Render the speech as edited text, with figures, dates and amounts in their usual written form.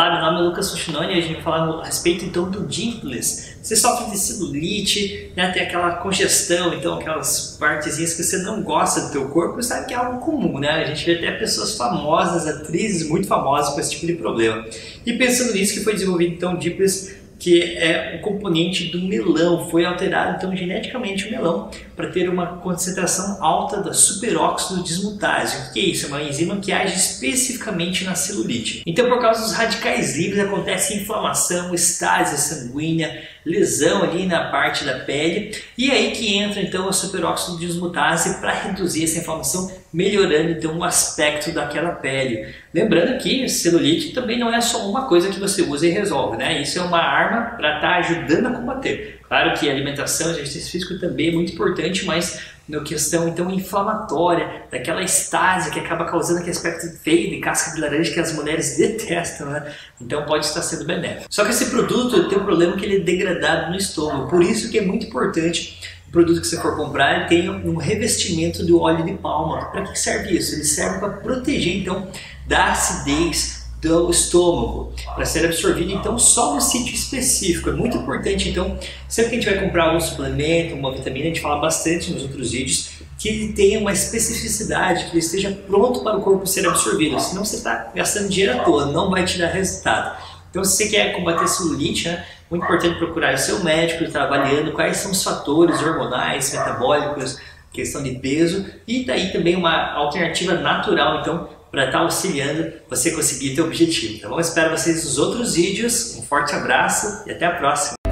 Olá, meu nome é Lucas Fuchinoni e a gente vai falar a respeito então do Dimples. Você sofre de celulite, né, tem aquela congestão, então aquelas partezinhas que você não gosta do teu corpo, sabe que é algo comum, né? A gente vê até pessoas famosas, atrizes muito famosas com esse tipo de problema. E pensando nisso que foi desenvolvido então o Dimples, que é um componente do melão, foi alterado então geneticamente o melão para ter uma concentração alta da superóxido dismutase. O que é isso? É uma enzima que age especificamente na celulite. Então, por causa dos radicais livres, acontece inflamação, estase sanguínea, lesão ali na parte da pele, e aí que entra então a superóxido dismutase para reduzir essa inflamação, melhorando então o aspecto daquela pele. Lembrando que celulite também não é só uma coisa que você usa e resolve, né? Isso é uma arma para estar ajudando a combater. Claro que a alimentação, exercício físico também é muito importante, mas na questão então inflamatória, daquela estase que acaba causando aquele aspecto feio de casca de laranja que as mulheres detestam, né? Então pode estar sendo benéfico. Só que esse produto tem um problema que ele é degradado no estômago, por isso que é muito importante o produto que você for comprar ele tenha um revestimento de óleo de palma. Para que serve isso? Ele serve para proteger então da acidez do estômago, para ser absorvido então só no sítio específico. É muito importante então, sempre que a gente vai comprar algum suplemento, uma vitamina, a gente fala bastante nos outros vídeos, que ele tenha uma especificidade, que ele esteja pronto para o corpo ser absorvido, senão você está gastando dinheiro à toa, não vai te dar resultado. Então se você quer combater celulite, né, muito importante procurar o seu médico, estar avaliando quais são os fatores hormonais, metabólicos, questão de peso, e daí também uma alternativa natural então para estar auxiliando você conseguir ter o objetivo. Então eu espero vocês nos outros vídeos, um forte abraço e até a próxima!